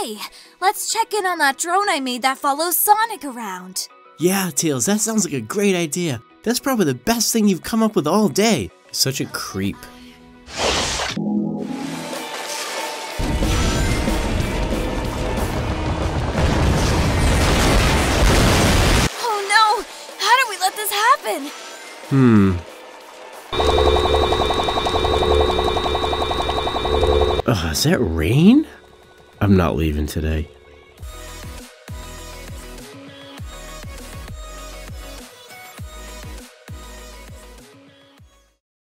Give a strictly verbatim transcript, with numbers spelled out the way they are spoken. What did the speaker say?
Hey, let's check in on that drone I made that follows Sonic around. Yeah, Tails, that sounds like a great idea. That's probably the best thing you've come up with all day. Such a creep. Oh no! How did we let this happen? Hmm. Ugh, is that rain? I'm not leaving today.